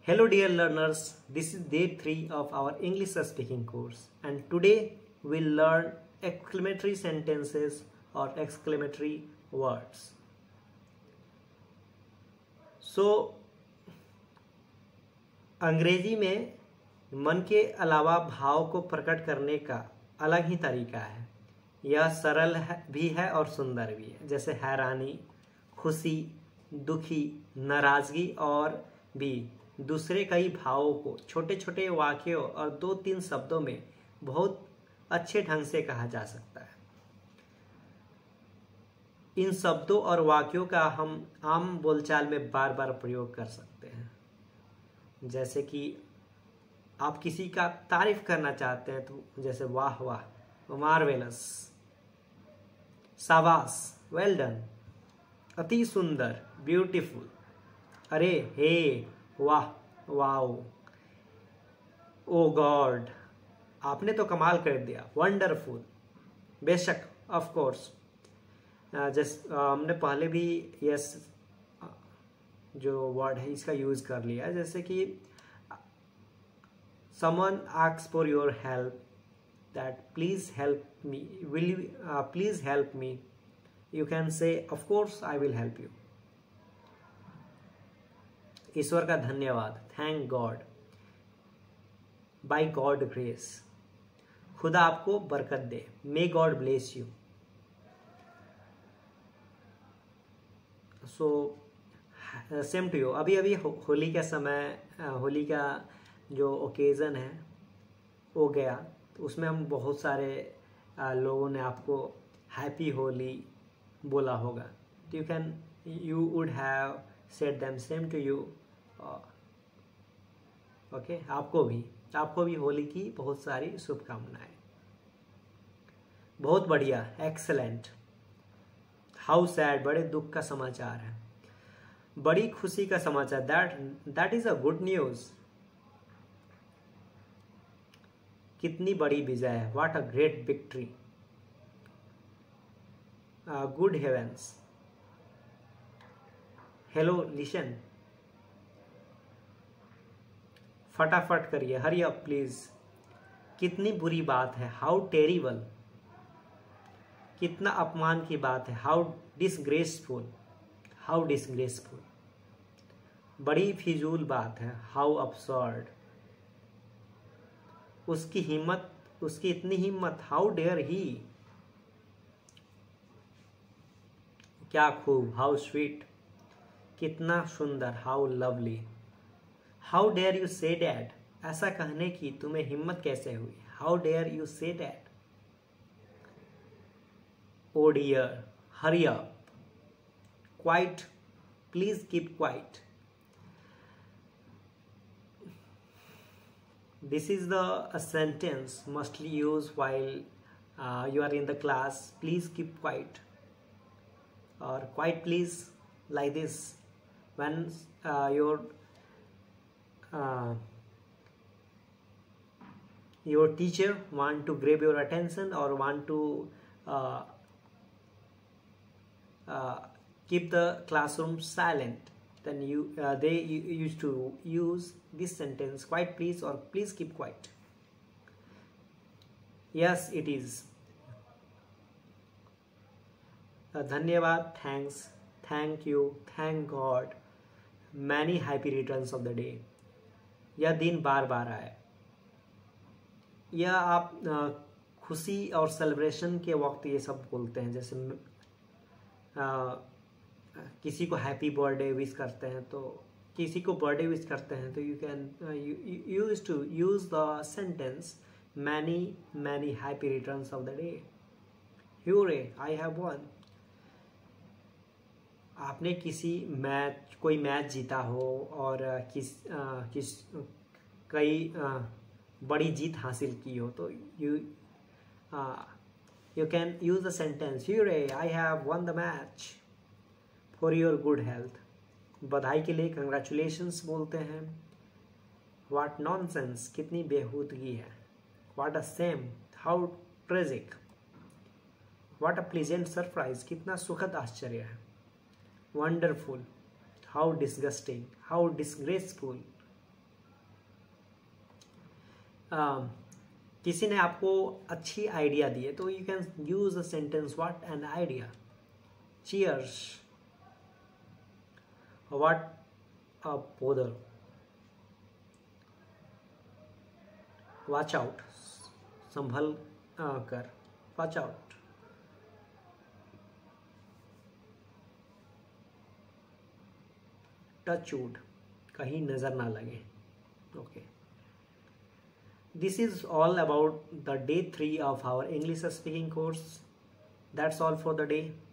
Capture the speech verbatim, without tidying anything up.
Hello dear learners, this is day three of our English speaking course and today we'll learn exclamatory sentences or exclamatory words. So अंग्रेजी में मन के अलावा भाव को प्रकट करने का अलग ही तरीका है। यह सरल है, भी है और सुंदर भी है, जैसे हैरानी, खुशी, दुखी, नाराजगी और भी दूसरे कई भावों को छोटे छोटे वाक्यों और दो तीन शब्दों में बहुत अच्छे ढंग से कहा जा सकता है। इन शब्दों और वाक्यों का हम आम बोलचाल में बार बार प्रयोग कर सकते हैं। जैसे कि आप किसी का तारीफ करना चाहते हैं तो जैसे वाह वाह, मार्वेलस, शाबाश, वेल डन, अति सुंदर, ब्यूटीफुल, अरे हे, वाह, वाओ, ओ गॉड, आपने तो कमाल कर दिया, वंडरफुल, बेशक, ऑफ कोर्स। जैसे हमने पहले भी यस जो वर्ड है इसका यूज कर लिया है, जैसे कि someone asks for your help, that please help me, will you please help me, you can say of course I will help you. ईश्वर का धन्यवाद, thank God, by God grace, खुदा आपको बरकत दे, may God bless you. So same to you. अभी अभी हो, होली का समय, होली का जो ओकेज़न है वो गया, तो उसमें हम बहुत सारे आ, लोगों ने आपको हैप्पी होली बोला होगा, तो you can you would have said them same to you. Okay, आपको भी आपको भी होली की बहुत सारी शुभकामनाएं। बहुत बढ़िया, एक्सेलेंट। हाउ सैड, बड़े दुख का समाचार है, बड़ी खुशी का समाचार, that that is a good news. कितनी बड़ी विजय है, what a great victory, good heavens, hello listen, फटाफट करिए, हरी अप प्लीज, कितनी बुरी बात है, हाउ टेरिबल, कितना अपमान की बात है, हाउ डिसग्रेसफुल, हाउ डिसग्रेसफुल, बड़ी फिजूल बात है, हाउ अब्सर्ड, उसकी हिम्मत, उसकी इतनी हिम्मत, हाउ डेयर ही, क्या खूब, हाउ स्वीट, कितना सुंदर, how lovely, how dare you say that, ऐसा कहने की तुम्हें हिम्मत कैसे हुई, how dare you say that, oh dear, hurry up, quiet, please keep quiet, this is the a sentence mostly used while uh, you are in the class, please keep quiet or quiet please, like this when uh, your uh, your teacher want to grab your attention or want to uh, uh, keep the classroom silent, then you uh, they used to use this sentence, quiet please or please keep quiet. Yes, it is. uh, धन्यवाद, thanks, thank you, thank God, many happy returns of the day, यह दिन बार बार आए। यह आप uh, खुशी और celebration के वक्त ये सब बोलते हैं, जैसे uh, किसी को हैप्पी बर्थडे विश करते हैं, तो किसी को बर्थडे विश करते हैं तो you can use to use the sentence many many happy returns of the day, hooray I have won. आपने किसी मैच कोई मैच जीता हो और किस आ, किस कई आ, बड़ी जीत हासिल की हो, तो you you can use the sentence hooray I have won the match for your good health. बधाई के लिए कंग्रेचुलेशंस बोलते हैं। व्हाट नॉनसेंस, कितनी बेहूदगी है, what a shame, how tragic, what a pleasant surprise, कितना सुखद आश्चर्य है, wonderful, how disgusting, how disgraceful, um, किसी ने आपको अच्छी आइडिया दी है तो you can use the sentence what an idea, cheers, what a bother, watch out, संभल कर, वॉच आउट, टच वुड, कहीं नजर ना लगे. Okay, this is all about the day three of our English speaking course. That's all for the day.